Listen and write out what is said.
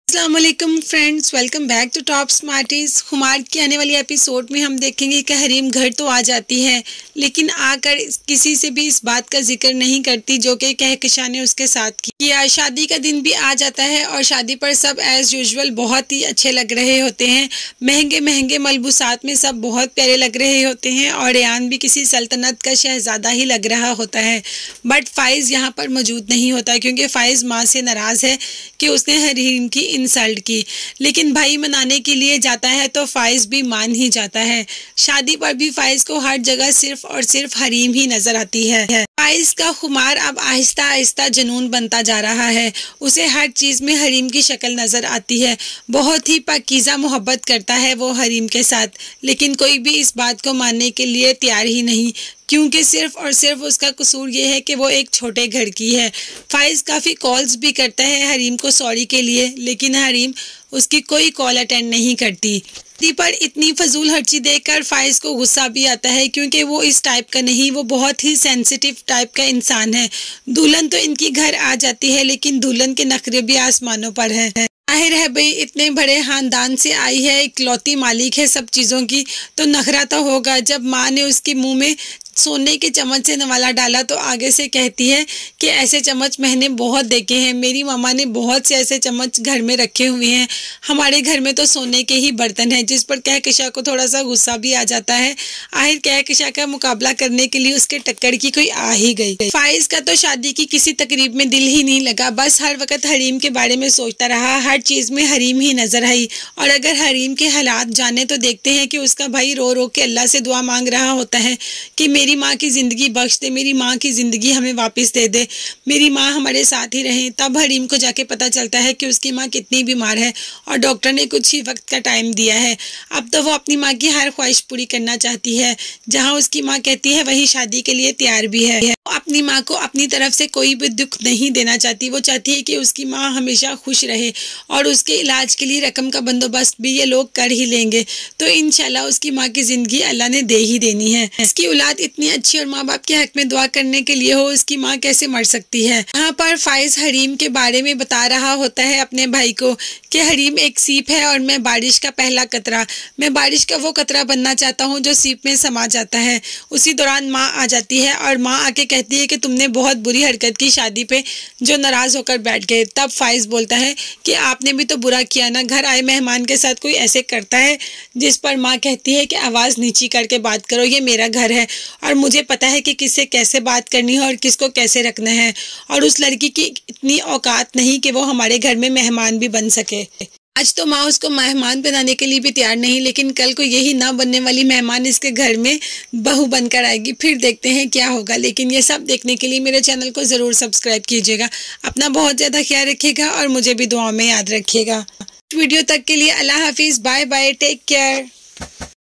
अस्सलाम वालेकुम friends, welcome back to Top Smarties. हुमार की आने वाली एपिसोड में हम देखेंगे कि हरीम घर तो आ जाती है लेकिन आकर किसी से भी इस बात का जिक्र नहीं करती जो कि कहकशां ने उसके साथ किया। शादी का दिन भी आ जाता है और शादी पर सब एज यूजुअल बहुत ही अच्छे लग रहे होते हैं। महंगे महंगे मलबूसात में सब बहुत प्यारे लग रहे होते हैं और रेयान भी किसी सल्तनत का शहजादा ही लग रहा होता है। बट फाइज़ यहाँ पर मौजूद नहीं होता क्योंकि फाइज़ माँ से नाराज़ है कि उसने हरीम की इंसल्ट की। लेकिन भाई मनाने के लिए जाता है तो फाइज़ भी मान ही जाता है। शादी पर भी फाइज़ को हर जगह सिर्फ और सिर्फ हरीम ही नजर आती है। फाइज़ का खुमार अब आहिस्ता आहिस्ता जुनून बनता जा रहा है। उसे हर चीज़ में हरीम की शक्ल नज़र आती है। बहुत ही पाकीज़ा मोहब्बत करता है वो हरीम के साथ, लेकिन कोई भी इस बात को मानने के लिए तैयार ही नहीं क्योंकि सिर्फ और सिर्फ उसका कसूर ये है कि वो एक छोटे घर की है। फाइज़ काफ़ी कॉल्स भी करता है हरीम को सॉरी के लिए, लेकिन हरीम उसकी कोई कॉल अटेंड नहीं करती। पर इतनी फजूल हर्ची देखकर फाइज़ को गुस्सा भी आता है क्योंकि वो इस टाइप का नहीं, वो बहुत ही सेंसिटिव टाइप का इंसान है। दुल्हन तो इनकी घर आ जाती है लेकिन दुल्हन के नखरे भी आसमानों पर हैं। जाहिर है भाई, इतने बड़े खानदान से आई है, इकलौती मालिक है सब चीज़ों की, तो नखरा तो होगा। जब माँ ने उसके मुंह में सोने के चम्मच से नवाला डाला तो आगे से कहती है कि ऐसे चम्मच मैंने बहुत देखे हैं, मेरी मामा ने बहुत से ऐसे चम्मच घर में रखे हुए हैं, हमारे घर में तो सोने के ही बर्तन हैं। जिस पर कहकशां को थोड़ा सा गुस्सा भी आ जाता है। आखिर कहकशां का मुकाबला करने के लिए उसके टक्कर की कोई आ ही गई। फाइज़ का तो शादी की किसी तकरीब में दिल ही नहीं लगा, बस हर वक्त हरीम के बारे में सोचता रहा। हर चीज़ में हरीम ही नजर आई और अगर हरीम के हालात जाने तो देखते हैं कि उसका भाई रो रो के अल्लाह से दुआ मांग रहा होता है कि मेरी माँ की ज़िंदगी बख्श दे, मेरी माँ की ज़िंदगी हमें वापस दे दे, मेरी माँ हमारे साथ ही रहे। तब हरीम को जाके पता चलता है कि उसकी माँ कितनी बीमार है और डॉक्टर ने कुछ ही वक्त का टाइम दिया है। अब तो वो अपनी माँ की हर ख्वाहिश पूरी करना चाहती है। जहाँ उसकी माँ कहती है वहीं शादी के लिए तैयार भी है। अपनी माँ को अपनी तरफ से कोई भी दुख नहीं देना चाहती। वो चाहती है कि उसकी माँ हमेशा खुश रहे और उसके इलाज के लिए रकम का बंदोबस्त भी ये लोग कर ही लेंगे। तो इंशाल्लाह उसकी माँ की ज़िंदगी अल्लाह ने दे ही देनी है। इसकी औलाद इतनी अच्छी और माँ बाप के हक में दुआ करने के लिए हो, उसकी माँ कैसे मर सकती है। यहाँ पर फाइज़ हरीम के बारे में बता रहा होता है अपने भाई को कि हरीम एक सीप है और मैं बारिश का पहला कतरा, मैं बारिश का वो कतरा बनना चाहता हूँ जो सीप में समा जाता है। उसी दौरान माँ आ जाती है और माँ आके कहती है कि तुमने बहुत बुरी हरकत की शादी पे, जो नाराज़ होकर बैठ गए। तब फाइज़ बोलता है कि आपने भी तो बुरा किया ना, घर आए मेहमान के साथ कोई ऐसे करता है। जिस पर माँ कहती है कि आवाज़ नीची करके बात करो, ये मेरा घर है और मुझे पता है कि किससे कैसे बात करनी है और किसको कैसे रखना है, और उस लड़की की इतनी औकात नहीं कि वो हमारे घर में मेहमान भी बन सके। आज तो माँ उसको मेहमान बनाने के लिए भी तैयार नहीं, लेकिन कल को यही ना बनने वाली मेहमान इसके घर में बहू बनकर आएगी, फिर देखते हैं क्या होगा। लेकिन ये सब देखने के लिए मेरे चैनल को ज़रूर सब्सक्राइब कीजिएगा। अपना बहुत ज़्यादा ख्याल रखिएगा और मुझे भी दुआ में याद रखिएगा। वीडियो तक के लिए अल्लाह हाफिज़, बाय बाय, टेक केयर।